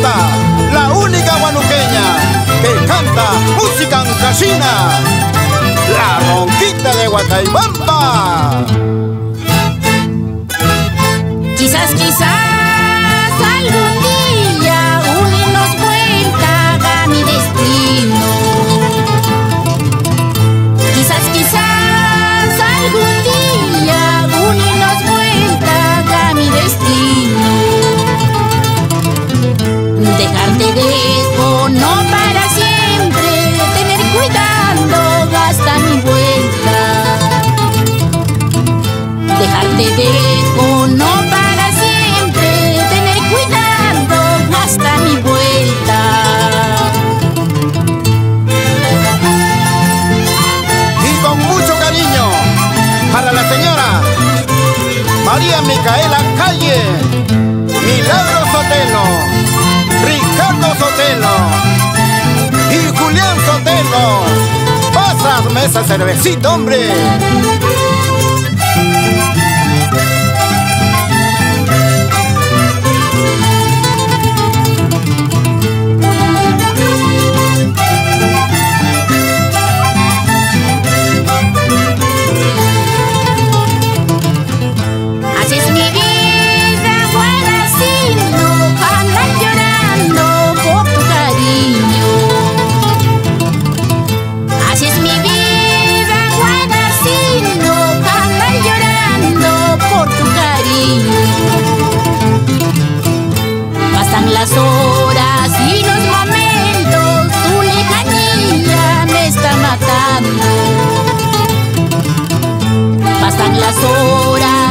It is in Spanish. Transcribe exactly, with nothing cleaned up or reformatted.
Marta, la única guanuqueña que canta música ancashina, la ronquita de Guataybamba. Quizás, quizás algún día unirnos vuelta a mi destino. Quizás, quizás algún día unirnos vuelta a mi destino. Dejarte dejo, no para siempre, tener cuidado hasta mi vuelta. Dejarte dejo, no para siempre, tener cuidado hasta mi vuelta. Y con mucho cariño para la señora María Micaela Calle, Milagro Sotelo, Ricardo Sotelo y Julián Sotelo. Pásame esa cervecita, hombre. Haces mi vida Guanacino, andan llorando por tu cariño. Haces mi vida Guanacino, andan llorando por tu cariño. Pasan las horas y los momentos, tu lejanía me está matando. Pasan las horas